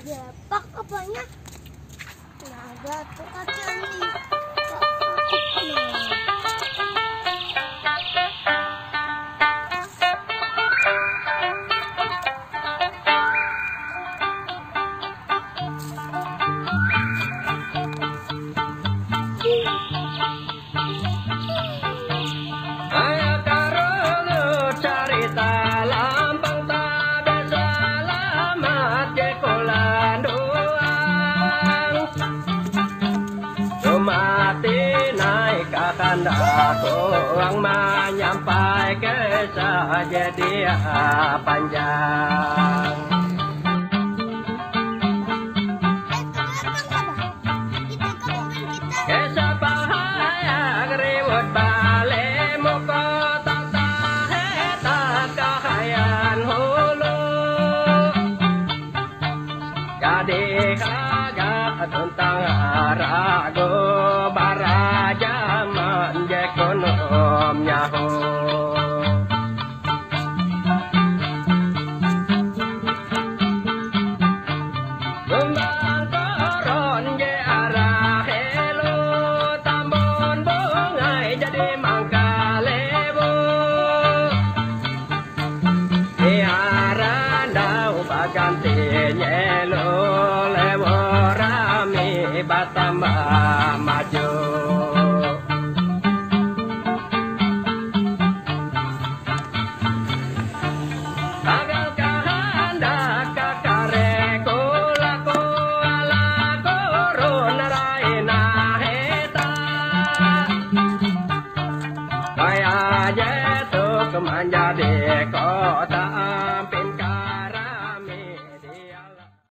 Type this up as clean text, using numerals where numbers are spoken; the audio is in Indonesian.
Jepak apanya? Nah, ada tuh kacang. Aku ang menyampai kisah dia panjang. Kisah bahaya ribut balik muka tata heta kahayan hulu. Jadi kagak tentang ragu baraja ekonom nyaho Gembang koron je arah helo tambon bungai jadi mangkalebo Iara dau bagantinya